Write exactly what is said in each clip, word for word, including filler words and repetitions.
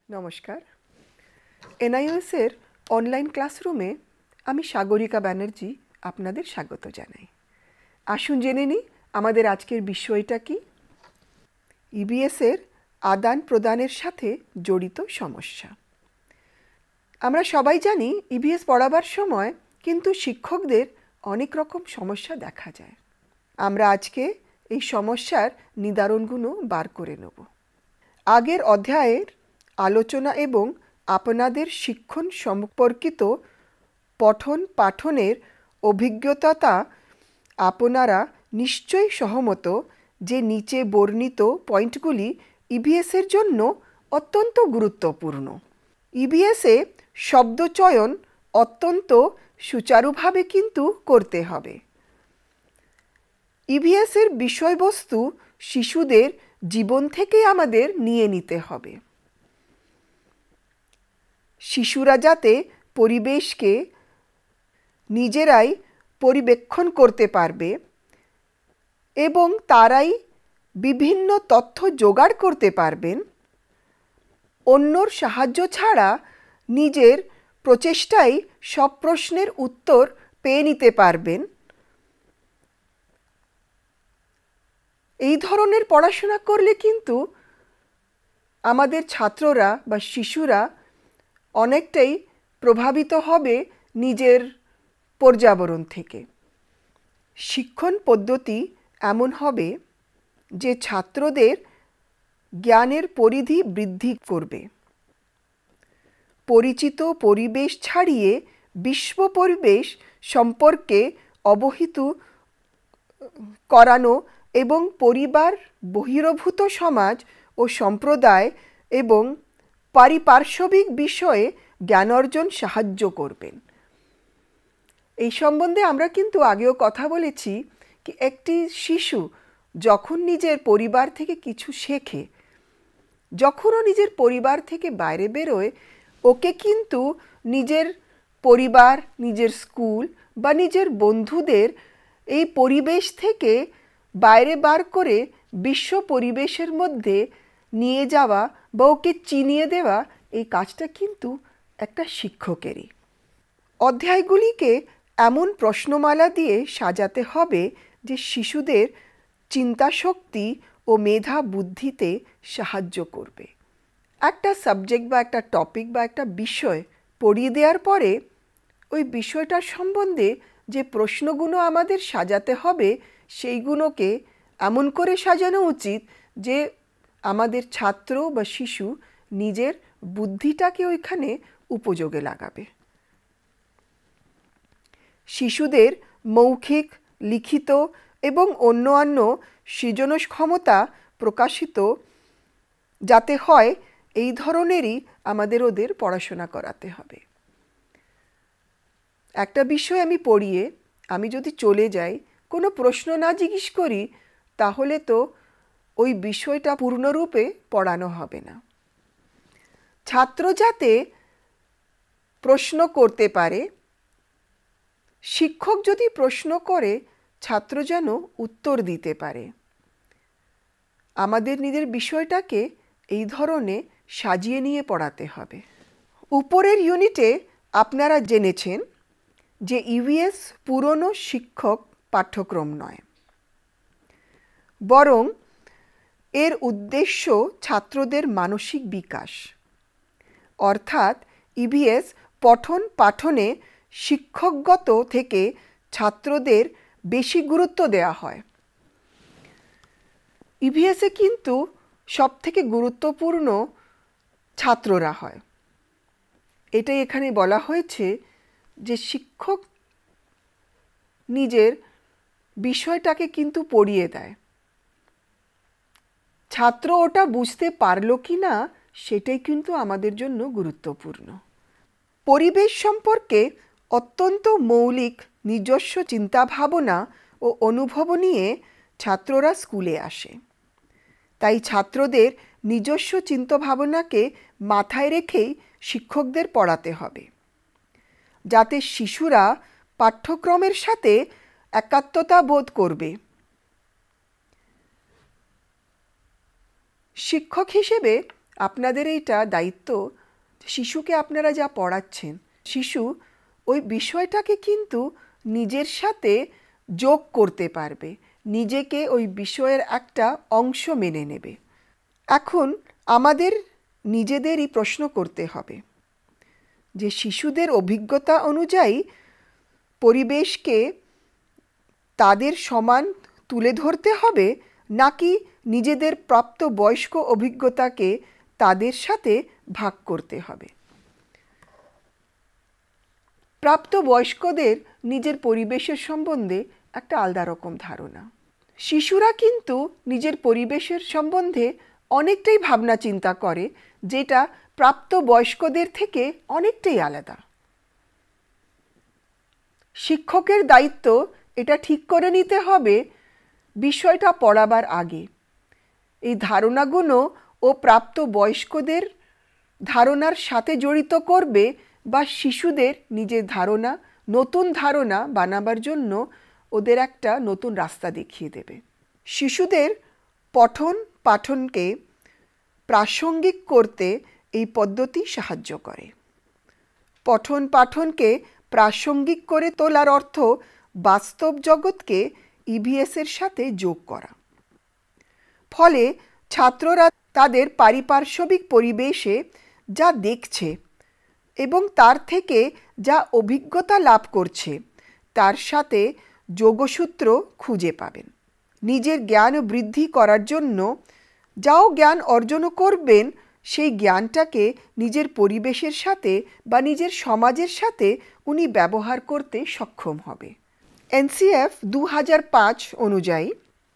নমস্কার। এনআইওএস-এর অনলাইন ক্লাসরুমে আমি সাগরিকা ব্যানার্জি আপনাদের স্বাগত জানাই। আসুন জেনে নিই আমাদের আজকের বিষয়টা কি। ইবিএস-এর আদান প্রদানের সাথে জড়িত সমস্যা। আমরা সবাই জানি ইবিএস পড়াবার সময় কিন্তু শিক্ষকদের অনেক রকম সমস্যা দেখা যায়। আমরা আজকে এই সমস্যার নিদারুণগুলো বার করে নেব। আগের অধ্যায়ের আলোচনা এবং আপনাদের শিক্ষণ সম্পর্কিত পঠন পাঠনের অভিজ্ঞতা আপনারা নিশ্চয়ই সহমত যে নিচে বর্ণিত পয়েন্টগুলি ইবিএসের জন্য অত্যন্ত গুরুত্বপূর্ণ। ইবিএসে শব্দচয়ন অত্যন্ত সুচারুভাবে কিন্তু করতে হবে। ইবিএসের বিষয়বস্তু শিশুদের জীবন থেকে আমাদের নিয়ে নিতে হবে। শিশুরা যাতে পরিবেশকে নিজেরাই পরিবেক্ষণ করতে পারবে এবং তারাই বিভিন্ন তথ্য জোগাড় করতে পারবেন, অন্যর সাহায্য ছাড়া নিজের প্রচেষ্টায় সব প্রশ্নের উত্তর পেয়ে নিতে পারবেন, এই ধরনের পড়াশোনা করলে কিন্তু আমাদের ছাত্ররা বা শিশুরা অনেকটাই প্রভাবিত হবে নিজের পর্যাবরণ থেকে। শিক্ষণ পদ্ধতি এমন হবে যে ছাত্রদের জ্ঞানের পরিধি বৃদ্ধি করবে। পরিচিত পরিবেশ ছাড়িয়ে বিশ্ব পরিবেশ সম্পর্কে অবহিত করানো এবং পরিবার বহির্ভূত সমাজ ও সম্প্রদায় এবং পারিপার্শ্বিক বিষয়ে জ্ঞান অর্জন সাহায্য করবেন। এই সম্বন্ধে আমরা কিন্তু আগেও কথা বলেছি কি একটি শিশু যখন নিজের পরিবার থেকে কিছু শেখে, যখনও নিজের পরিবার থেকে বাইরে বেরোয়, ওকে কিন্তু নিজের পরিবার, নিজের স্কুল বা নিজের বন্ধুদের এই পরিবেশ থেকে বাইরে বার করে বিশ্ব পরিবেশের মধ্যে নিয়ে যাওয়া বা ওকে চিনিয়ে দেওয়া, এই কাজটা কিন্তু একটা শিক্ষকেরই। অধ্যায়গুলিকে এমন প্রশ্নমালা দিয়ে সাজাতে হবে যে শিশুদের চিন্তাশক্তি ও মেধা বুদ্ধিতে সাহায্য করবে। একটা সাবজেক্ট বা একটা টপিক বা একটা বিষয় পড়িয়ে দেওয়ার পরে ওই বিষয়টার সম্বন্ধে যে প্রশ্নগুলো আমাদের সাজাতে হবে সেইগুলোকে এমন করে সাজানো উচিত যে আমাদের ছাত্র বা শিশু নিজের বুদ্ধিটাকে ওইখানে উপযোগে লাগাবে। শিশুদের মৌখিক, লিখিত এবং অন্যান্য সৃজন ক্ষমতা প্রকাশিত যাতে হয়, এই ধরনেরই আমাদের ওদের পড়াশোনা করাতে হবে। একটা বিষয় আমি পড়িয়ে আমি যদি চলে যাই, কোনো প্রশ্ন না জিজ্ঞেস করি, তাহলে তো ওই বিষয়টা পূর্ণরূপে পড়ানো হবে না। ছাত্র যাতে প্রশ্ন করতে পারে, শিক্ষক যদি প্রশ্ন করে ছাত্র যেন উত্তর দিতে পারে, আমাদের নিজের বিষয়টাকে এই ধরনের সাজিয়ে নিয়ে পড়াতে হবে। উপরের ইউনিটে আপনারা জেনেছেন যে ইভিএস পুরনো শিক্ষক পাঠ্যক্রম নয়, বরং এর উদ্দেশ্য ছাত্রদের মানসিক বিকাশ। অর্থাৎ ইভিএস পঠন পাঠনে শিক্ষকগত থেকে ছাত্রদের বেশি গুরুত্ব দেওয়া হয়। ইভিএসে কিন্তু সব থেকে গুরুত্বপূর্ণ ছাত্ররা হয়। এটাই এখানে বলা হয়েছে যে শিক্ষক নিজের বিষয়টাকে কিন্তু পড়িয়ে দেয়, ছাত্র ওটা বুঝতে পারলো কি না সেটাই কিন্তু আমাদের জন্য গুরুত্বপূর্ণ। পরিবেশ সম্পর্কে অত্যন্ত মৌলিক নিজস্ব চিন্তাভাবনা ও অনুভব নিয়ে ছাত্ররা স্কুলে আসে। তাই ছাত্রদের নিজস্ব চিন্তাভাবনাকে মাথায় রেখেই শিক্ষকদের পড়াতে হবে, যাতে শিশুরা পাঠ্যক্রমের সাথে একাত্মতা বোধ করবে। শিক্ষক হিসেবে আপনাদের এইটা দায়িত্ব, শিশুকে আপনারা যা পড়াচ্ছেন শিশু ওই বিষয়টাকে কিন্তু নিজের সাথে যোগ করতে পারবে, নিজেকে ওই বিষয়ের একটা অংশ মেনে নেবে। এখন আমাদের নিজেদেরই প্রশ্ন করতে হবে যে শিশুদের অভিজ্ঞতা অনুযায়ী পরিবেশকে তাদের সমান তুলে ধরতে হবে, নাকি নিজেদের প্রাপ্ত বয়স্ক অভিজ্ঞতাকে তাদের সাথে ভাগ করতে হবে। প্রাপ্ত বয়স্কদের নিজের পরিবেশের সম্বন্ধে একটা আলাদা রকম ধারণা। শিশুরা কিন্তু নিজের পরিবেশের সম্বন্ধে অনেকটাই ভাবনা চিন্তা করে, যেটা প্রাপ্ত বয়স্কদের থেকে অনেকটাই আলাদা। শিক্ষকের দায়িত্ব এটা ঠিক করে নিতে হবে বিষয়টা পড়াবার আগে এই ধারণাগুলো ও প্রাপ্ত বয়স্কদের ধারণার সাথে জড়িত করবে, বা শিশুদের নিজের ধারণা নতুন ধারণা বানাবার জন্য ওদের একটা নতুন রাস্তা দেখিয়ে দেবে। শিশুদের পঠন পাঠনকে প্রাসঙ্গিক করতে এই পদ্ধতি সাহায্য করে। পঠন পাঠনকে প্রাসঙ্গিক করে তোলার অর্থ বাস্তব জগৎকে ইভিএসের সাথে যোগ করা। ফলে ছাত্ররা তাদের পারিপার্শ্বিক পরিবেশে যা দেখছে এবং তার থেকে যা অভিজ্ঞতা লাভ করছে তার সাথে যোগসূত্র খুঁজে পাবেন। নিজের জ্ঞান বৃদ্ধি করার জন্য যাও জ্ঞান অর্জন করবেন, সেই জ্ঞানটাকে নিজের পরিবেশের সাথে বা নিজের সমাজের সাথে উনি ব্যবহার করতে সক্ষম হবে। এনসিএফ দু হাজার পাঁচ অনুযায়ী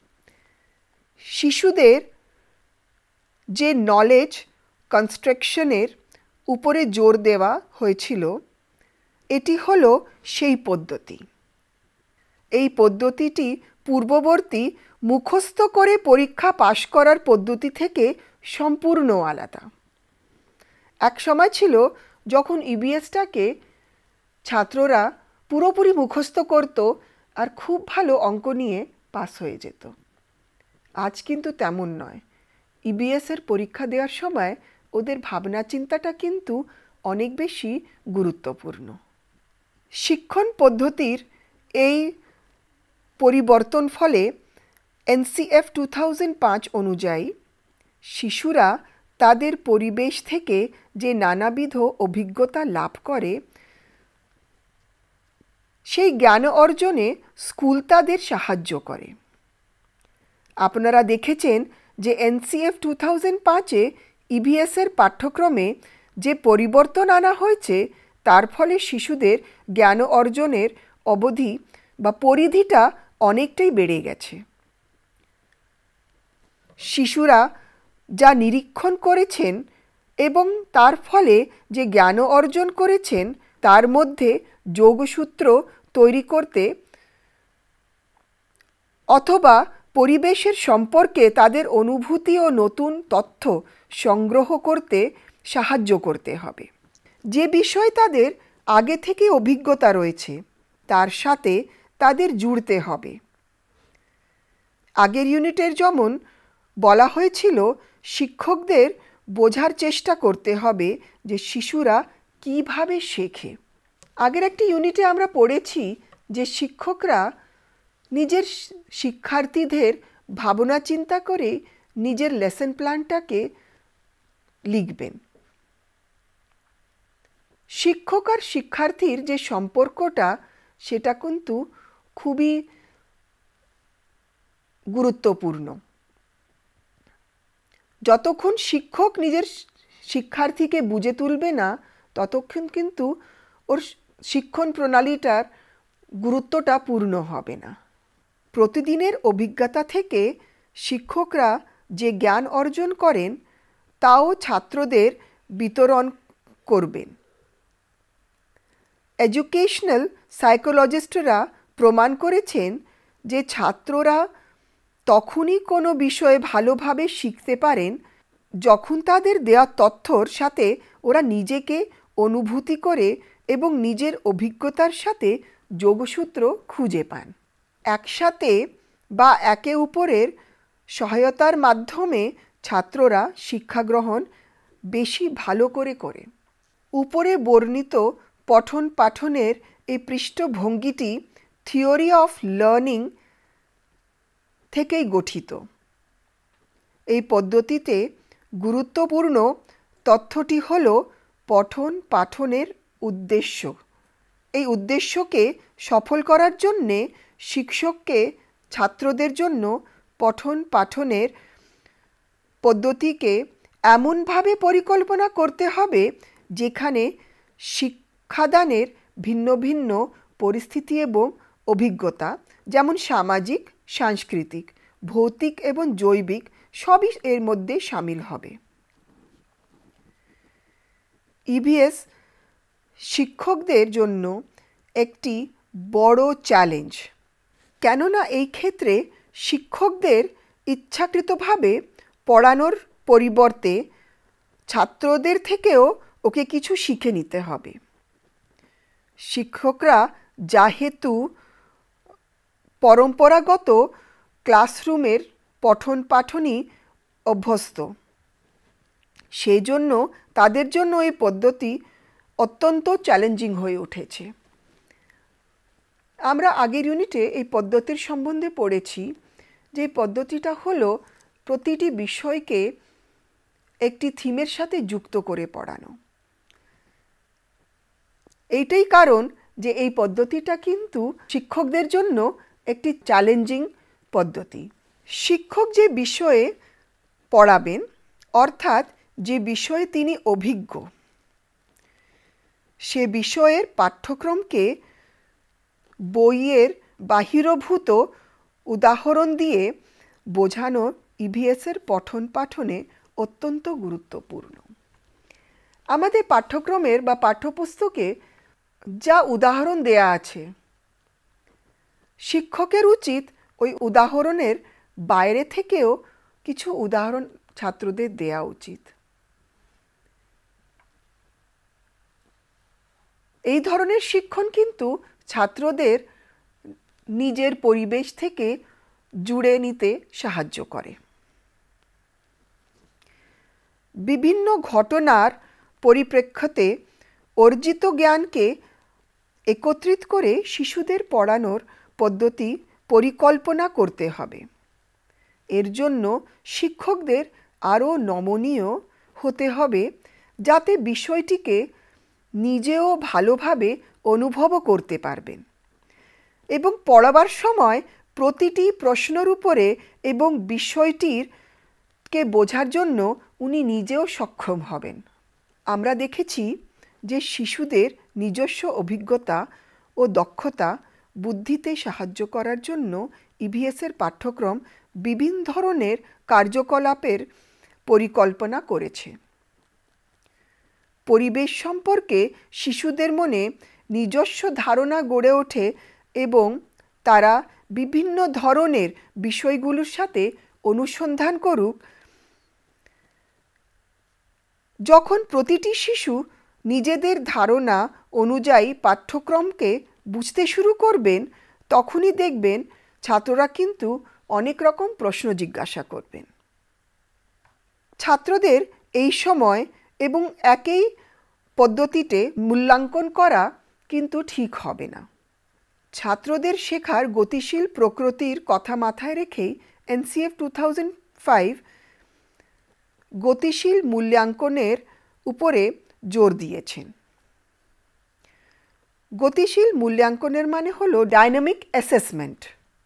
শিশুদের যে নলেজ কনস্ট্রাকশনের উপরে জোর দেওয়া হয়েছিল, এটি হলো সেই পদ্ধতি। এই পদ্ধতিটি পূর্ববর্তী মুখস্থ করে পরীক্ষা পাশ করার পদ্ধতি থেকে সম্পূর্ণ আলাদা। এক সময় ছিল যখন ইবিএসটাকে ছাত্ররা পুরোপুরি মুখস্থ করত আর খুব ভালো অঙ্ক নিয়ে পাস হয়ে যেত। আজ কিন্তু তেমন নয়। ইবিএসের পরীক্ষা দেওয়ার সময় ওদের ভাবনা চিন্তাটা কিন্তু অনেক বেশি গুরুত্বপূর্ণ। শিক্ষণ পদ্ধতির এই পরিবর্তন ফলে এনসিএফ টু থাউজেন্ড পাঁচ অনুযায়ী শিশুরা তাদের পরিবেশ থেকে যে নানাবিধ অভিজ্ঞতা লাভ করে, সেই জ্ঞান অর্জনে স্কুল তাদের সাহায্য করে। আপনারা দেখেছেন যে এনসিএফ টু থাউজেন্ড পাঁচে ইভিএসের পাঠ্যক্রমে যে পরিবর্তন আনা হয়েছে, তার ফলে শিশুদের জ্ঞান অর্জনের অবধি বা পরিধিটা অনেকটাই বেড়ে গেছে। শিশুরা যা নিরীক্ষণ করেছেন এবং তার ফলে যে জ্ঞান অর্জন করেছেন, তার মধ্যে যোগসূত্র তৈরি করতে অথবা পরিবেশের সম্পর্কে তাদের অনুভূতি ও নতুন তথ্য সংগ্রহ করতে সাহায্য করতে হবে। যে বিষয় তাদের আগে থেকে অভিজ্ঞতা রয়েছে তার সাথে তাদের জুড়তে হবে। আগের ইউনিটের যেমন বলা হয়েছিল, শিক্ষকদের বোঝার চেষ্টা করতে হবে যে শিশুরা কিভাবে শেখে। আগের একটি ইউনিটে আমরা পড়েছি যে শিক্ষকরা নিজের শিক্ষার্থীদের ভাবনা চিন্তা করে নিজের লেসন প্ল্যানটাকে লিখবেন। শিক্ষক আর শিক্ষার্থীর যে সম্পর্কটা, সেটা কিন্তু খুবই গুরুত্বপূর্ণ। যতক্ষণ শিক্ষক নিজের শিক্ষার্থীকে বুঝে তুলবে না, ততক্ষণ কিন্তু ওর শিক্ষণ প্রণালীটার গুরুত্বটা পূর্ণ হবে না। প্রতিদিনের অভিজ্ঞতা থেকে শিক্ষকরা যে জ্ঞান অর্জন করেন তাও ছাত্রদের বিতরণ করবেন। এডুকেশনাল সাইকোলজিস্টরা প্রমাণ করেছেন যে ছাত্ররা তখনই কোনো বিষয়ে ভালোভাবে শিখতে পারেন যখন তাদের দেওয়া তথ্যর সাথে ওরা নিজেকে অনুভূতি করে এবং নিজের অভিজ্ঞতার সাথে যোগসূত্র খুঁজে পান। একসাথে বা একে অপরের সহায়তার মাধ্যমে ছাত্ররা শিক্ষা গ্রহণ বেশি ভালো করে করে। উপরে বর্ণিত পঠন পাঠনের এই পৃষ্ঠভঙ্গিটি থিওরি অফ লার্নিং থেকেই গঠিত। এই পদ্ধতিতে গুরুত্বপূর্ণ তথ্যটি হল পঠন পাঠনের উদ্দেশ্য। এই উদ্দেশ্যকে সফল করার জন্যে শিক্ষককে ছাত্রদের জন্য পঠন পাঠনের পদ্ধতিকে এমনভাবে পরিকল্পনা করতে হবে যেখানে শিক্ষাদানের ভিন্ন ভিন্ন পরিস্থিতি এবং অভিজ্ঞতা, যেমন সামাজিক, সাংস্কৃতিক, ভৌতিক এবং জৈবিক, সবই এর মধ্যে সামিল হবে। ইভিএস শিক্ষকদের জন্য একটি বড় চ্যালেঞ্জ, কেননা এই ক্ষেত্রে শিক্ষকদের ইচ্ছাকৃতভাবে পড়ানোর পরিবর্তে ছাত্রদের থেকেও ওকে কিছু শিখে নিতে হবে। শিক্ষকরা যেহেতু পরম্পরাগত ক্লাসরুমের পঠন পাঠনই অভ্যস্ত, সেই জন্য তাদের জন্য এই পদ্ধতি অত্যন্ত চ্যালেঞ্জিং হয়ে উঠেছে। আমরা আগের ইউনিটে এই পদ্ধতির সম্বন্ধে পড়েছি যে এই পদ্ধতিটা হলো প্রতিটি বিষয়কে একটি থিমের সাথে যুক্ত করে পড়ানো। এইটাই কারণ যে এই পদ্ধতিটা কিন্তু শিক্ষকদের জন্য একটি চ্যালেঞ্জিং পদ্ধতি। শিক্ষক যে বিষয়ে পড়াবেন, অর্থাৎ যে বিষয়ে তিনি অভিজ্ঞ, সে বিষয়ের পাঠ্যক্রমকে বইয়ের বাহিরভূত উদাহরণ দিয়ে বোঝানো ইভিএসের পঠন পাঠনে অত্যন্ত গুরুত্বপূর্ণ। আমাদের পাঠ্যক্রমের বা পাঠ্যপুস্তকে যা উদাহরণ দেয়া আছে, শিক্ষকের উচিত ওই উদাহরণের বাইরে থেকেও কিছু উদাহরণ ছাত্রদের দেয়া উচিত। এই ধরনের শিক্ষণ কিন্তু ছাত্রদের নিজের পরিবেশ থেকে জুড়ে নিতে সাহায্য করে। বিভিন্ন ঘটনার পরিপ্রেক্ষিতে অর্জিত জ্ঞানকে একত্রিত করে শিশুদের পড়ানোর পদ্ধতি পরিকল্পনা করতে হবে। এর জন্য শিক্ষকদের আরও নমনীয় হতে হবে, যাতে বিষয়টিকে নিজেও ভালোভাবে অনুভবও করতে পারবেন এবং পড়াবার সময় প্রতিটি প্রশ্নের উপরে এবং বিষয়টির কে বোঝার জন্য উনি নিজেও সক্ষম হবেন। আমরা দেখেছি যে শিশুদের নিজস্ব অভিজ্ঞতা ও দক্ষতা বুদ্ধিতে সাহায্য করার জন্য ইভিএসের পাঠ্যক্রম বিভিন্ন ধরনের কার্যকলাপের পরিকল্পনা করেছে। পরিবেশ সম্পর্কে শিশুদের মনে নিজস্ব ধারণা গড়ে ওঠে এবং তারা বিভিন্ন ধরনের বিষয়গুলোর সাথে অনুসন্ধান করুক। যখন প্রতিটি শিশু নিজেদের ধারণা অনুযায়ী পাঠ্যক্রমকে বুঝতে শুরু করবেন, তখনই দেখবেন ছাত্ররা কিন্তু অনেক রকম প্রশ্ন জিজ্ঞাসা করবেন। ছাত্রদের এই সময় এবং একই পদ্ধতিতে মূল্যাঙ্কন করা কিন্তু ঠিক হবে না। ছাত্রদের শেখার গতিশীল প্রকৃতির কথা মাথায় রেখেই এনসিএফ টু থাউজেন্ড ফাইভ গতিশীল মূল্যাঙ্কনের উপরে জোর দিয়েছেন। গতিশীল মূল্যাঙ্কনের মানে হলো ডাইনামিক অ্যাসেসমেন্ট।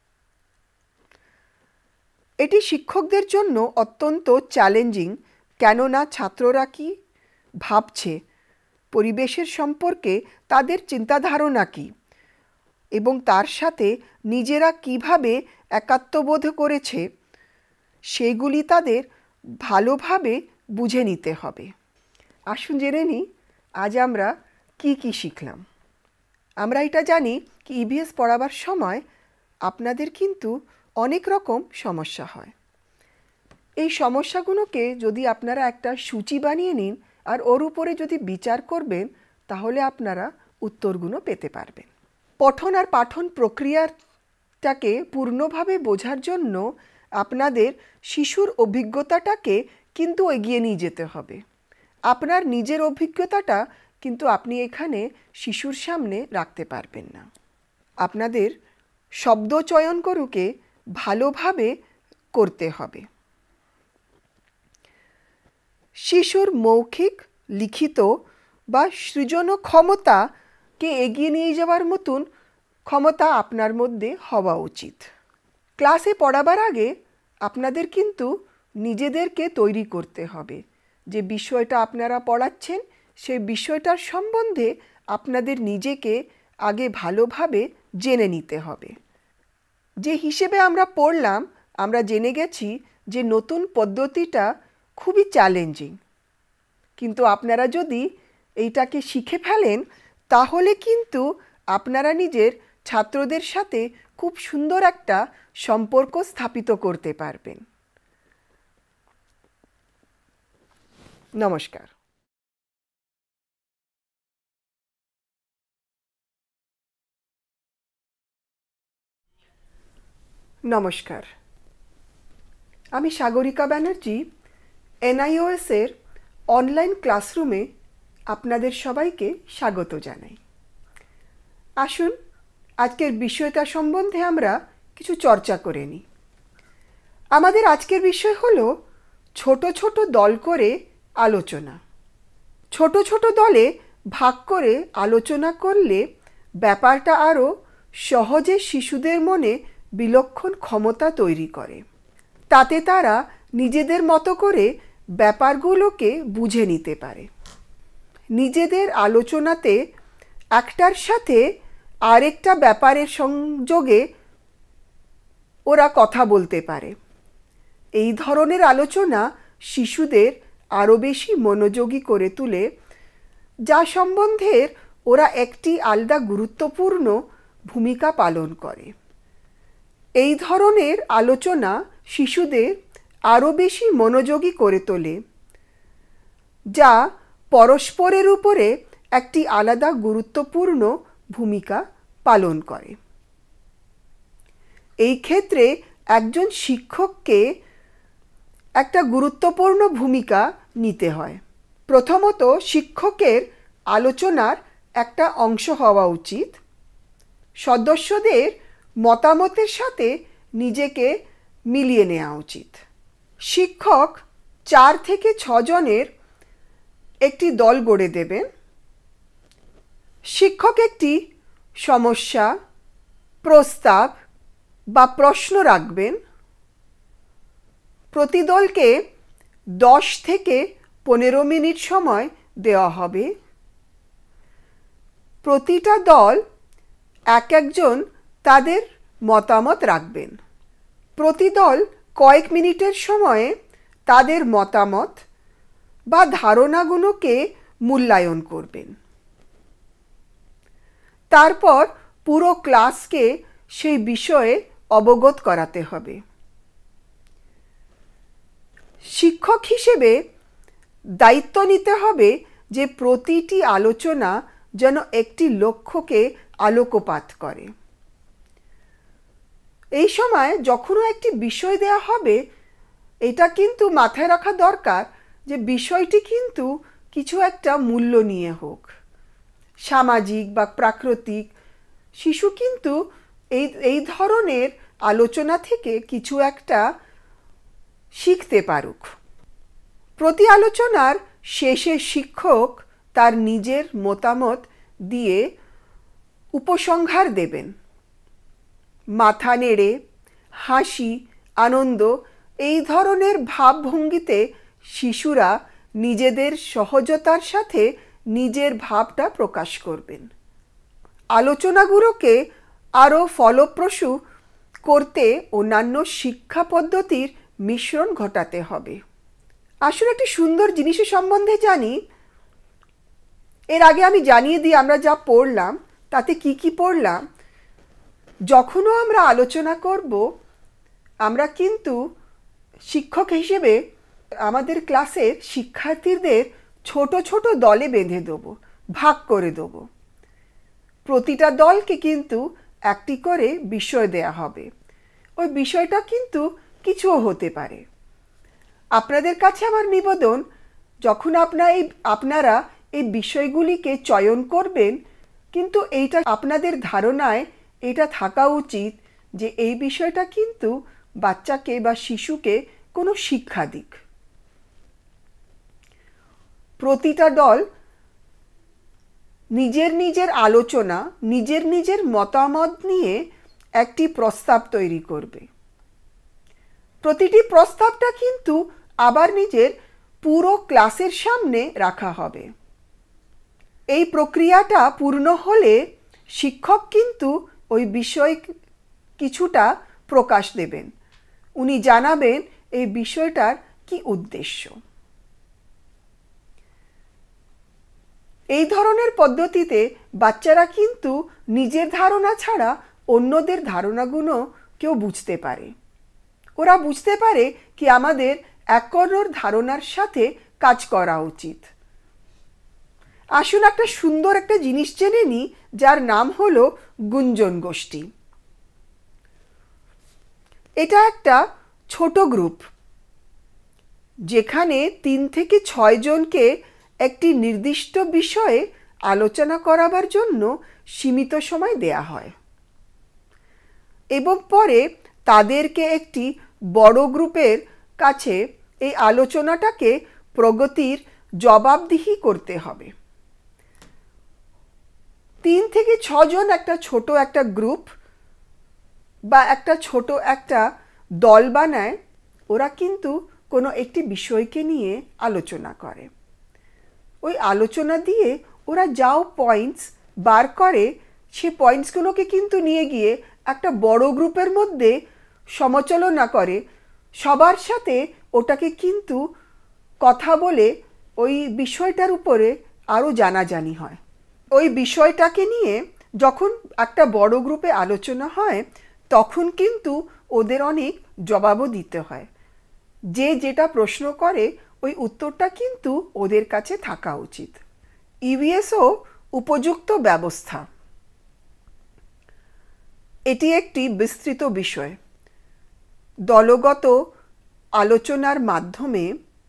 এটি শিক্ষকদের জন্য অত্যন্ত চ্যালেঞ্জিং, কেননা ছাত্ররা কি ভাবছে, পরিবেশের সম্পর্কে তাদের চিন্তাধারণা কী এবং তার সাথে নিজেরা কিভাবে একাত্মবোধ করেছে, সেগুলি তাদের ভালোভাবে বুঝে নিতে হবে। আসুন জেনে নিই আজ আমরা কি কি শিখলাম। আমরা এটা জানি কি ইভিএস পড়াবার সময় আপনাদের কিন্তু অনেক রকম সমস্যা হয়। এই সমস্যাগুলোকে যদি আপনারা একটা সূচি বানিয়ে নিন আর ওর উপরে যদি বিচার করবেন, তাহলে আপনারা উত্তরগুলো পেতে পারবেন। পঠন আর পাঠন প্রক্রিয়াটাকে পূর্ণভাবে বোঝার জন্য আপনাদের শিশুর অভিজ্ঞতাটাকে কিন্তু এগিয়ে নিয়ে যেতে হবে। আপনার নিজের অভিজ্ঞতাটা কিন্তু আপনি এখানে শিশুর সামনে রাখতে পারবেন না। আপনাদের শব্দ চয়নগুলোকে ভালোভাবে করতে হবে। শিশুর মৌখিক, লিখিত বা সৃজন ক্ষমতাকে এগিয়ে নিয়ে যাওয়ার মতন ক্ষমতা আপনার মধ্যে হওয়া উচিত। ক্লাসে পড়াবার আগে আপনাদের কিন্তু নিজেদেরকে তৈরি করতে হবে যে বিষয়টা আপনারা পড়াচ্ছেন সেই বিষয়টার সম্বন্ধে আপনাদের নিজেকে আগে ভালোভাবে জেনে নিতে হবে। যে হিসেবে আমরা পড়লাম, আমরা জেনে গেছি যে নতুন পদ্ধতিটা খুবই চ্যালেঞ্জিং, কিন্তু আপনারা যদি এইটাকে শিখে ফেলেন তাহলে কিন্তু আপনারা নিজের ছাত্রদের সাথে খুব সুন্দর একটা সম্পর্ক স্থাপিত করতে পারবেন। নমস্কার। নমস্কার, আমি সাগরিকা ব্যানার্জি এনআইওএস এর অনলাইন ক্লাসরুমে আপনাদের সবাইকে স্বাগত জানাই। আসুন আজকের বিষয়টা সম্বন্ধে আমরা কিছু চর্চা করে নিই। আমাদের আজকের বিষয় হলো ছোট ছোট দল করে আলোচনা। ছোট ছোট দলে ভাগ করে আলোচনা করলে ব্যাপারটা আরও সহজে শিশুদের মনে বিলক্ষণ ক্ষমতা তৈরি করে। তাতে তারা নিজেদের মতো করে ব্যাপারগুলোকে বুঝে নিতে পারে। নিজেদের আলোচনাতে একটার সাথে আরেকটা ব্যাপারের সংযোগে ওরা কথা বলতে পারে। এই ধরনের আলোচনা শিশুদের আরও বেশি মনোযোগী করে তোলে, যা সম্বন্ধের ওরা একটি আলাদা গুরুত্বপূর্ণ ভূমিকা পালন করে। এই ধরনের আলোচনা শিশুদের আরও বেশি মনোযোগী করে তোলে, যা পরস্পরের উপরে একটি আলাদা গুরুত্বপূর্ণ ভূমিকা পালন করে। এই ক্ষেত্রে একজন শিক্ষককে একটা গুরুত্বপূর্ণ ভূমিকা নিতে হয়। প্রথমত, শিক্ষকের আলোচনার একটা অংশ হওয়া উচিত। সদস্যদের মতামতের সাথে নিজেকে মিলিয়ে নেওয়া উচিত। শিক্ষক চার থেকে ছজনের একটি দল গড়ে দেবেন। শিক্ষক একটি সমস্যা, প্রস্তাব বা প্রশ্ন রাখবেন। প্রতি দলকে দশ থেকে পনেরো মিনিট সময় দেওয়া হবে। প্রতিটা দল এক একজন তাদের মতামত রাখবেন। প্রতি দল কয়েক মিনিটের সময়ে তাদের মতামত বা ধারণাগুলোকে মূল্যায়ন করবেন। তারপর পুরো ক্লাসকে সেই বিষয়ে অবগত করাতে হবে। শিক্ষক হিসেবে দায়িত্ব নিতে হবে যে প্রতিটি আলোচনা যেন একটি লক্ষ্যকে আলোকপাত করে। এই সময় যখনও একটি বিষয় দেওয়া হবে, এটা কিন্তু মাথায় রাখা দরকার যে বিষয়টি কিন্তু কিছু একটা মূল্য নিয়ে হোক, সামাজিক বা প্রাকৃতিক। শিশু কিন্তু এই এই ধরনের আলোচনা থেকে কিছু একটা শিখতে পারুক। প্রতি আলোচনার শেষে শিক্ষক তার নিজের মতামত দিয়ে উপসংহার দেবেন। মাথা নেড়ে, হাসি, আনন্দ এই ধরনের ভাবভঙ্গিতে শিশুরা নিজেদের সহজতার সাথে নিজের ভাবটা প্রকাশ করবেন। আলোচনাগুলোকে আরও ফলপ্রসূ করতে অন্যান্য শিক্ষা পদ্ধতির মিশ্রণ ঘটাতে হবে। আসলে একটি সুন্দর জিনিসের সম্বন্ধে জানি। এর আগে আমি জানিয়ে দিই আমরা যা পড়লাম তাতে কি কি পড়লাম। যখনও আমরা আলোচনা করব, আমরা কিন্তু শিক্ষক হিসেবে আমাদের ক্লাসের শিক্ষার্থীদের ছোট ছোট দলে বেঁধে দেবো, ভাগ করে দেবো। প্রতিটা দলকে কিন্তু একটি করে বিষয় দেয়া হবে। ওই বিষয়টা কিন্তু কিছুও হতে পারে। আপনাদের কাছে আমার নিবেদন, যখন আপনারা এই আপনারা এই বিষয়গুলিকে চয়ন করবেন, কিন্তু এইটা আপনাদের ধারণায় এটা থাকা উচিত যে এই বিষয়টা কিন্তু বাচ্চাকে বা শিশুকে কোনো শিক্ষা দিক। প্রতিটা দল নিজের নিজের আলোচনা, নিজের নিজের মতামত নিয়ে একটি প্রস্তাব তৈরি করবে। প্রতিটি প্রস্তাবটা কিন্তু আবার নিজের পুরো ক্লাসের সামনে রাখা হবে। এই প্রক্রিয়াটা পূর্ণ হলে শিক্ষক কিন্তু ওই বিষয় কিছুটা প্রকাশ দেবেন। উনি জানাবেন এই বিষয়টার কি উদ্দেশ্য। এই ধরনের পদ্ধতিতে বাচ্চারা কিন্তু নিজের ধারণা ছাড়া অন্যদের ধারণাগুলো কেউ বুঝতে পারে। ওরা বুঝতে পারে কি আমাদের এক অন্যর ধারণার সাথে কাজ করা উচিত। আসুন একটা সুন্দর একটা জিনিস জেনে নিই, যার নাম হলো গুঞ্জন গোষ্ঠী। এটা একটা ছোট গ্রুপ যেখানে তিন থেকে ছয় জনকে একটি নির্দিষ্ট বিষয়ে আলোচনা করাবার জন্য সীমিত সময় দেয়া হয় এবং পরে তাদেরকে একটি বড় গ্রুপের কাছে এই আলোচনাটাকে প্রগতির জবাবদিহি করতে হবে। তিন থেকে ছজন একটা ছোট একটা গ্রুপ বা একটা ছোট একটা দল বানায়। ওরা কিন্তু কোনো একটি বিষয়কে নিয়ে আলোচনা করে। ওই আলোচনা দিয়ে ওরা যাও পয়েন্টস বার করে, সে পয়েন্টসগুলোকে কিন্তু নিয়ে গিয়ে একটা বড় গ্রুপের মধ্যে সমালোচনা করে। সবার সাথে ওটাকে কিন্তু কথা বলে ওই বিষয়টার উপরে আরও জানাজানি হয়। ওই বিষয়টাকে নিয়ে যখন একটা বড় গ্রুপে আলোচনা হয়, তখন কিন্তু ওদের অনেক জবাবও দিতে হয়। যে যেটা প্রশ্ন করে ওই উত্তরটা কিন্তু ওদের কাছে থাকা উচিত। ইভিএসও উপযুক্ত ব্যবস্থা। এটি একটি বিস্তৃত বিষয়। দলগত আলোচনার মাধ্যমে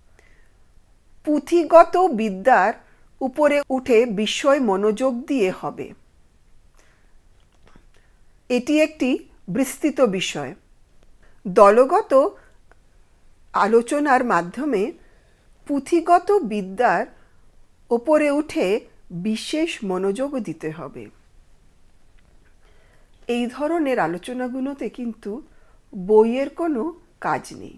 পুঁথিগত বিদ্যার উপরে উঠে বিষয় মনোযোগ দিয়ে হবে। এটি একটি বিস্তৃত বিষয়। দলগত আলোচনার মাধ্যমে পুঁথিগত বিদ্যার উপরে উঠে বিশেষ মনোযোগ দিতে হবে। এই ধরনের আলোচনাগুলোতে কিন্তু বইয়ের কোনো কাজ নেই।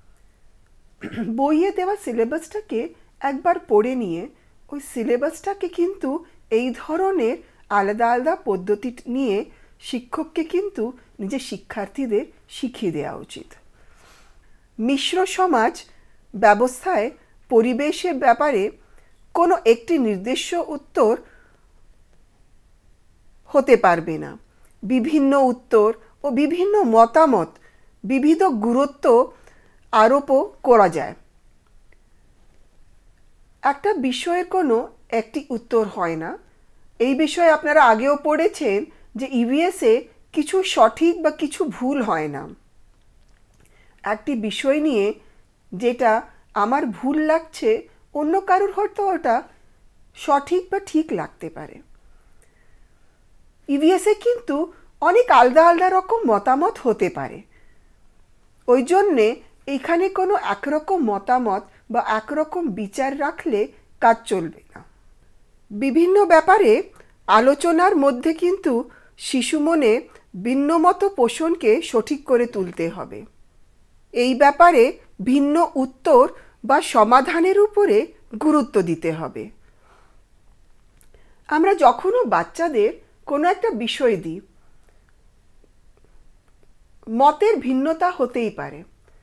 বইয়ে দেওয়া সিলেবাসটাকে একবার পড়ে নিয়ে ওই সিলেবাসটাকে কিন্তু এই ধরনের আলাদা আলাদা পদ্ধতি নিয়ে শিক্ষককে কিন্তু নিজের শিক্ষার্থীদের শিখিয়ে দেওয়া উচিত। মিশ্র সমাজ ব্যবস্থায় পরিবেশের ব্যাপারে কোনো একটি নির্দিষ্ট উত্তর হতে পারবে না। বিভিন্ন উত্তর ও বিভিন্ন মতামত বিবিধ গুরুত্ব আরোপও করা যায়। একটা বিষয়ের কোনো একটি উত্তর হয় না। এই বিষয়ে আপনারা আগেও পড়েছেন যে ইভিএসে কিছু সঠিক বা কিছু ভুল হয় না। একটি বিষয় নিয়ে যেটা আমার ভুল লাগছে, অন্য কারোর হয়তো ওটা সঠিক বা ঠিক লাগতে পারে। ইভিএসে কিন্তু অনেক আলাদা আলাদা রকম মতামত হতে পারে। ওই জন্যে এখানে কোনো একরকম মতামত বা একরকম বিচার রাখলে কাজ চলবে না। বিভিন্ন ব্যাপারে আলোচনার মধ্যে কিন্তু শিশু মনে ভিন্নমত পোষণকে সঠিক করে তুলতে হবে। এই ব্যাপারে ভিন্ন উত্তর বা সমাধানের উপরে গুরুত্ব দিতে হবে। আমরা যখনও বাচ্চাদের কোনো একটা বিষয় দিই, মতের ভিন্নতা হতেই পারে।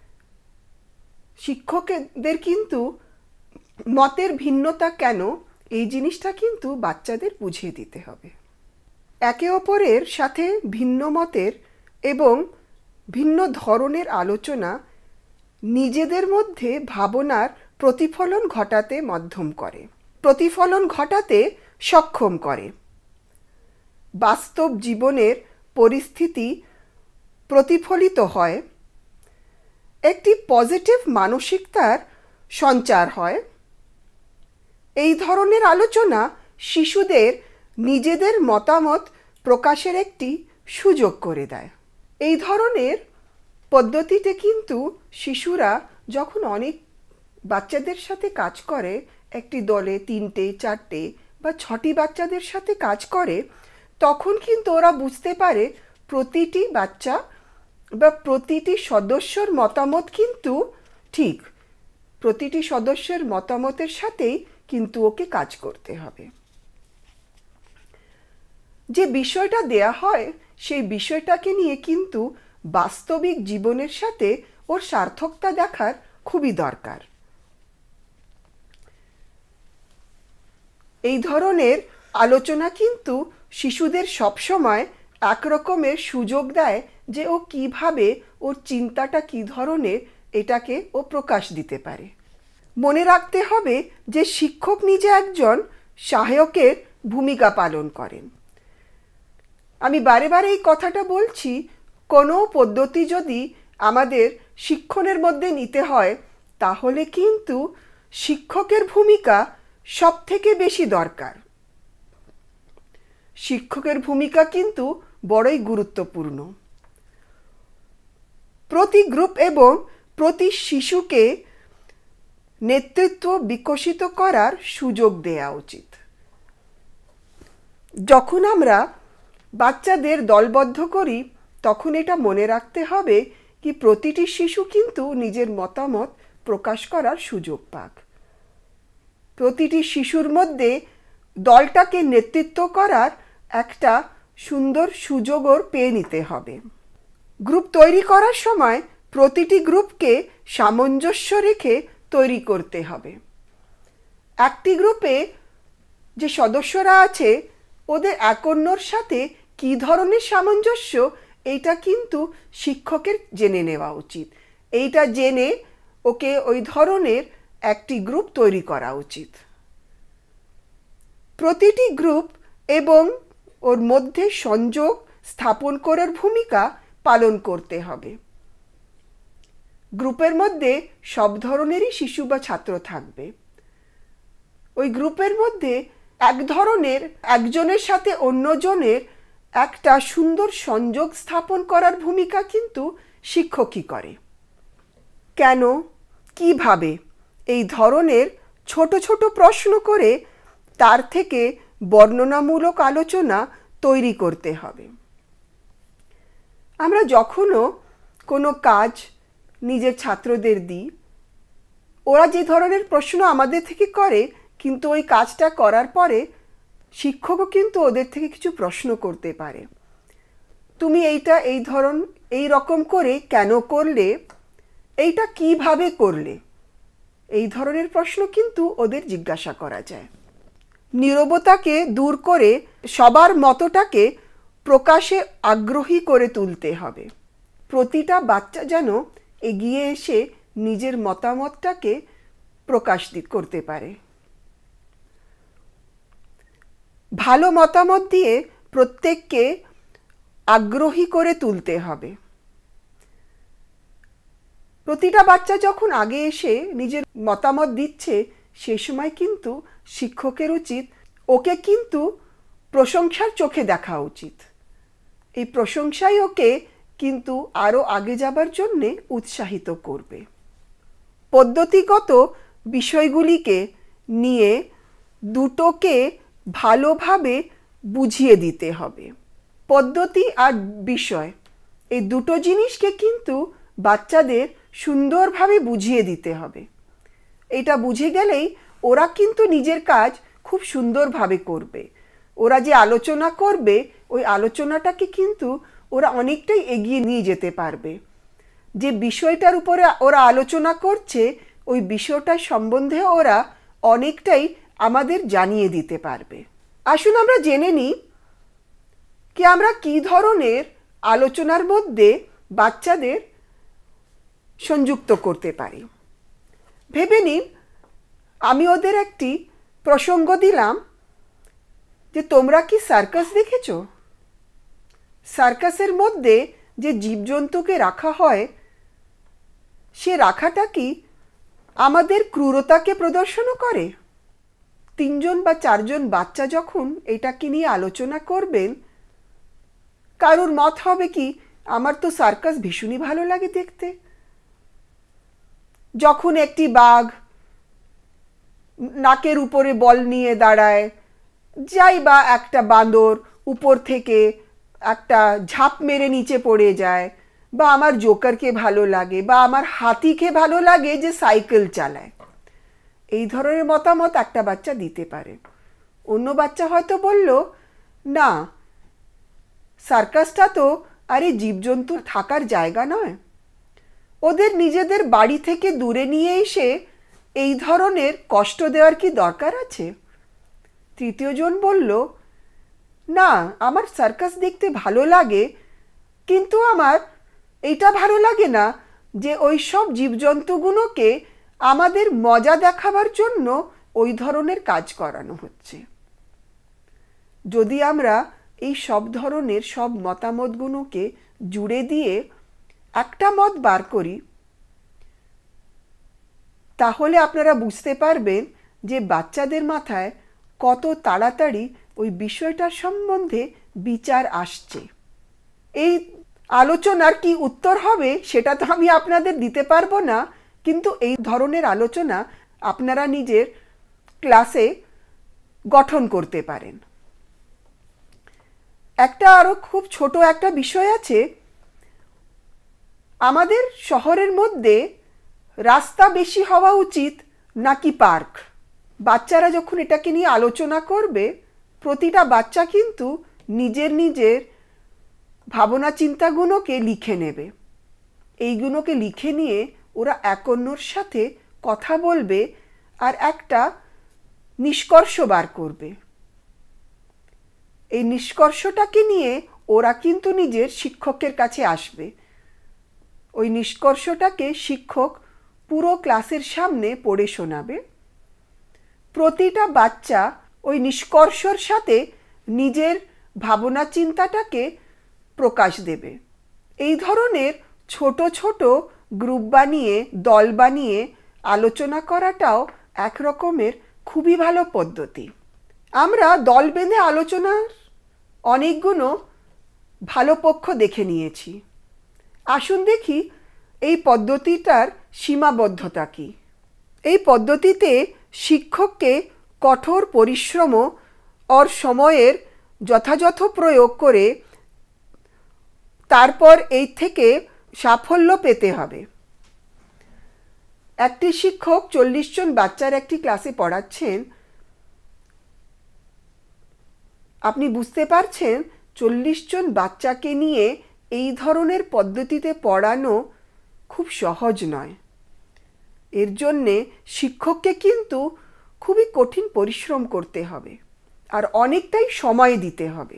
শিক্ষকদের কিন্তু মতের ভিন্নতা কেন, এই জিনিসটা কিন্তু বাচ্চাদের বুঝিয়ে দিতে হবে। একে অপরের সাথে ভিন্ন মতের এবং ভিন্ন ধরনের আলোচনা নিজেদের মধ্যে ভাবনার প্রতিফলন ঘটাতে মাধ্যম করে, প্রতিফলন ঘটাতে সক্ষম করে। বাস্তব জীবনের পরিস্থিতি প্রতিফলিত হয়, একটি পজিটিভ মানসিকতার সঞ্চার হয় এই ধরনের আলোচনা শিশুদের নিজেদের মতামত প্রকাশের একটি সুযোগ করে দেয়। এই ধরনের পদ্ধতিতে কিন্তু শিশুরা যখন অনেক বাচ্চাদের সাথে কাজ করে, একটি দলে তিনটে চারটে বা ছটি বাচ্চাদের সাথে কাজ করে, তখন কিন্তু ওরা বুঝতে পারে প্রতিটি বাচ্চা বা প্রতিটি সদস্যর মতামত কিন্তু ঠিক, প্রতিটি সদস্যের মতামতের সাথেই কিন্তু ওকে কাজ করতে হবে। যে বিষয়টা দেয়া হয় সেই বিষয়টাকে নিয়ে কিন্তু বাস্তবিক জীবনের সাথে ওর সার্থকতা দেখার খুবই দরকার। এই ধরনের আলোচনা কিন্তু শিশুদের সবসময় একরকমের সুযোগ দেয় যে ও কিভাবে ওর চিন্তাটা কী ধরনের এটাকে ও প্রকাশ দিতে পারে। মনে রাখতে হবে যে শিক্ষক নিজে একজন সহায়কের ভূমিকা পালন করেন। আমি বারে বারে এই কথাটা বলছি, কোনো পদ্ধতি যদি আমাদের শিক্ষণের মধ্যে নিতে হয় তাহলে কিন্তু শিক্ষকের ভূমিকা সব থেকে বেশি দরকার। শিক্ষকের ভূমিকা কিন্তু বড়ই গুরুত্বপূর্ণ। প্রতি গ্রুপ এবং প্রতি শিশুকে নেতৃত্ব বিকশিত করার সুযোগ দেওয়া উচিত। যখন আমরা বাচ্চাদের দলবদ্ধ করি তখন এটা মনে রাখতে হবে কি প্রতিটি শিশু কিন্তু নিজের মতামত প্রকাশ করার সুযোগ পাক। প্রতিটি শিশুর মধ্যে দলটাকে নেতৃত্ব করার একটা সুন্দর সুযোগও পেয়ে নিতে হবে। গ্রুপ তৈরি করার সময় প্রতিটি গ্রুপকে সামঞ্জস্য রেখে তৈরি করতে হবে। একটি গ্রুপে যে সদস্যরা আছে ওদের এক অন্যর সাথে কী ধরনের সামঞ্জস্য এইটা কিন্তু শিক্ষকের জেনে নেওয়া উচিত। এইটা জেনে ওকে ওই ধরনের একটি গ্রুপ তৈরি করা উচিত। প্রতিটি গ্রুপ এবং ওর মধ্যে সংযোগ স্থাপন করার ভূমিকা পালন করতে হবে। গ্রুপের মধ্যে সব ধরনেরই শিশু বা ছাত্র থাকবে। ওই গ্রুপের মধ্যে এক ধরনের একজনের সাথে অন্যজনের একটা সুন্দর সংযোগ স্থাপন করার ভূমিকা কিন্তু শিক্ষকই করে। কেন, কিভাবে, এই ধরনের ছোট ছোট প্রশ্ন করে তার থেকে বর্ণনামূলক আলোচনা তৈরি করতে হবে। আমরা যখনও কোনো কাজ নিজের ছাত্রদের দিই, ওরা যে ধরনের প্রশ্ন আমাদের থেকে করে কিন্তু ওই কাজটা করার পরে শিক্ষকও কিন্তু ওদের থেকে কিছু প্রশ্ন করতে পারে। তুমি এইটা এই ধরন এই রকম করে কেন করলে, এইটা কিভাবে করলে, এই ধরনের প্রশ্ন কিন্তু ওদের জিজ্ঞাসা করা যায়। নীরবতাকে দূর করে সবার মতটাকে প্রকাশে আগ্রহী করে তুলতে হবে। প্রতিটা বাচ্চা যেন এগিয়ে এসে নিজের মতামতটাকে প্রকাশ করতে পারে। ভালো মতামত দিয়ে প্রত্যেককে আগ্রহী করে তুলতে হবে। প্রতিটা বাচ্চা যখন আগে এসে নিজের মতামত দিচ্ছে সে সময় কিন্তু শিক্ষকের উচিত ওকে কিন্তু প্রশংসার চোখে দেখা উচিত। এই প্রশংসাই ওকে কিন্তু আরও আগে যাবার জন্যে উৎসাহিত করবে। পদ্ধতিগত বিষয়গুলিকে নিয়ে দুটোকে ভালোভাবে বুঝিয়ে দিতে হবে। পদ্ধতি আর বিষয় এই দুটো জিনিসকে কিন্তু বাচ্চাদের সুন্দরভাবে বুঝিয়ে দিতে হবে। এটা বুঝে গেলেই ওরা কিন্তু নিজের কাজ খুব সুন্দরভাবে করবে। ওরা যে আলোচনা করবে ওই আলোচনাটাকে কিন্তু ওরা অনেকটাই এগিয়ে নিয়ে যেতে পারবে। যে বিষয়টার উপরে ওরা আলোচনা করছে ওই বিষয়টার সম্বন্ধে ওরা অনেকটাই আমাদের জানিয়ে দিতে পারবে। আসুন আমরা জেনে নিই কি আমরা কী ধরনের আলোচনার মধ্যে বাচ্চাদের সংযুক্ত করতে পারি। ভেবে নিন আমি ওদের একটি প্রসঙ্গ দিলাম যে তোমরা কি সার্কাস দেখেছো? সার্কাসের মধ্যে যে জীবজন্তুকে রাখা হয় সে রাখাটা কি আমাদের ক্রূরতাকে প্রদর্শন করে? তিনজন বা চারজন বাচ্চা যখন এটাকে নিয়ে আলোচনা করবেন, কারোর মত হবে কি, আমার তো সার্কাস ভীষণই ভালো লাগে দেখতে। যখন একটি বাঘ নাকের উপরে বল নিয়ে দাঁড়ায়, যাই বা একটা বাঁদর উপর থেকে একটা ঝাঁপ মেরে নিচে পড়ে যায়, বা আমার জোকারকে ভালো লাগে, বা আমার হাতিকে ভালো লাগে যে সাইকেল চালায়, এই ধরনের মতামত একটা বাচ্চা দিতে পারে। অন্য বাচ্চা হয়তো বলল, না, সার্কাসটা তো আরে জীবজন্তু থাকার জায়গা নয়, ওদের নিজেদের বাড়ি থেকে দূরে নিয়ে এসে এই ধরনের কষ্ট দেওয়ার কি দরকার আছে? তৃতীয় জন বলল, না, আমার সার্কাস দেখতে ভালো লাগে, কিন্তু আমার এটা ভালো লাগে না যে ওই সব জীবজন্তুগুলোকে আমাদের মজা দেখাবার জন্য ওই ধরনের কাজ করানো হচ্ছে। যদি আমরা এই সব ধরনের সব মতামতগুলোকে জুড়ে দিয়ে একটা মত বার করি, তাহলে আপনারা বুঝতে পারবেন যে বাচ্চাদের মাথায় কত তাড়াতাড়ি ওই বিষয়টার সম্বন্ধে বিচার আসছে। এই আলোচনার কি উত্তর হবে সেটা তো আমি আপনাদের দিতে পারবো না, কিন্তু এই ধরনের আলোচনা আপনারা নিজের ক্লাসে গঠন করতে পারেন। একটা আরও খুব ছোট একটা বিষয় আছে, আমাদের শহরের মধ্যে রাস্তা বেশি হওয়া উচিত নাকি পার্ক? বাচ্চারা যখন এটাকে নিয়ে আলোচনা করবে, প্রতিটা বাচ্চা কিন্তু নিজের নিজের ভাবনা চিন্তাগুলোকে লিখে নেবে। এইগুলোকে লিখে নিয়ে ওরা এক অন্যর সাথে কথা বলবে আর একটা নিষ্কর্ষ বার করবে। এই নিষ্কর্ষটাকে নিয়ে ওরা কিন্তু নিজের শিক্ষকের কাছে আসবে। ওই নিষ্কর্ষটাকে শিক্ষক পুরো ক্লাসের সামনে পড়ে শোনাবে। প্রতিটা বাচ্চা ওই নিষ্কর্ষর সাথে নিজের ভাবনা চিন্তাটাকে প্রকাশ দেবে। এই ধরনের ছোট ছোট গ্রুপ বানিয়ে, দল বানিয়ে আলোচনা করাটাও এক রকমের খুবই ভালো পদ্ধতি। আমরা দল বেঁধে আলোচনার অনেকগুলো ভালো পক্ষ দেখে নিয়েছি। আসুন দেখি এই পদ্ধতিটার সীমাবদ্ধতা কী। এই পদ্ধতিতে শিক্ষককে কঠোর পরিশ্রম আর সময়ের যথাযথ প্রয়োগ করে তারপর এই থেকে সাফল্য পেতে হবে। একটি শিক্ষক চল্লিশ জন বাচ্চার একটি ক্লাসে পড়াচ্ছেন। আপনি বুঝতে পারছেন চল্লিশ জন বাচ্চাকে নিয়ে এই ধরনের পদ্ধতিতে পড়ানো খুব সহজ নয়। এর জন্যে শিক্ষককে কিন্তু খুবই কঠিন পরিশ্রম করতে হবে আর অনেকটাই সময় দিতে হবে।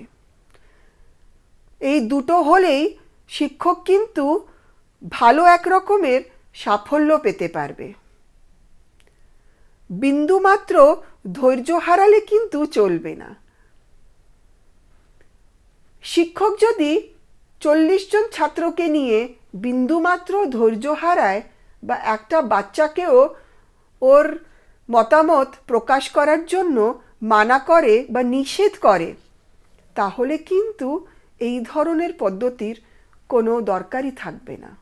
এই দুটো হলেই শিক্ষক কিন্তু ভালো এক রকমের সাফল্য পেতে পারবে। বিন্দুমাত্র ধৈর্য হারালে কিন্তু চলবে না। শিক্ষক যদি চল্লিশ জন ছাত্রকে নিয়ে বিন্দুমাত্র ধৈর্য হারায় বা একটা বাচ্চাকেও ওর মতামত প্রকাশ করার জন্য মানা করে বা নিষেধ করে, তাহলে কিন্তু এই ধরনের পদ্ধতির কোনো দরকারই থাকবে না।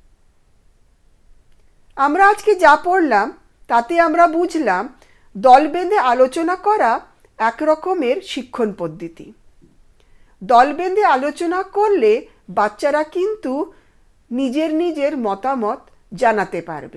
আমরা আজকে যা পড়লাম তাতে আমরা বুঝলাম দল বেঁধে আলোচনা করা এক রকমের শিক্ষণ পদ্ধতি। দল বেঁধে আলোচনা করলে বাচ্চারা কিন্তু নিজের নিজের মতামত জানাতে পারবে।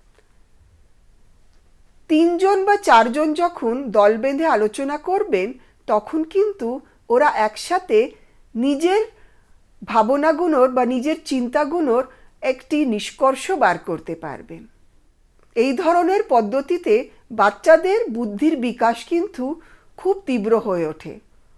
তিনজন বা চারজন যখন দল বেঁধে আলোচনা করবেন তখন কিন্তু ওরা একসাথে নিজের ভাবনাগুলোর বা নিজের চিন্তাগুলোর একটি নিষ্কর্ষ বার করতে পারবেন। এই ধরনের পদ্ধতিতে বাচ্চাদের বুদ্ধির বিকাশ কিন্তু খুব তীব্র হয়ে ওঠে।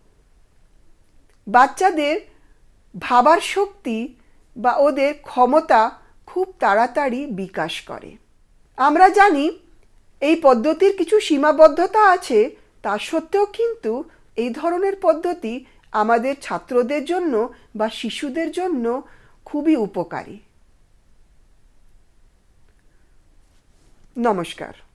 বাচ্চাদের ভাবার শক্তি বা ওদের ক্ষমতা খুব তাড়াতাড়ি বিকাশ করে। আমরা জানি এই পদ্ধতির কিছু সীমাবদ্ধতা আছে, তা সত্ত্বেও কিন্তু এই ধরনের পদ্ধতি আমাদের ছাত্রদের জন্য বা শিশুদের জন্য খুবই উপকারী। নমস্কার।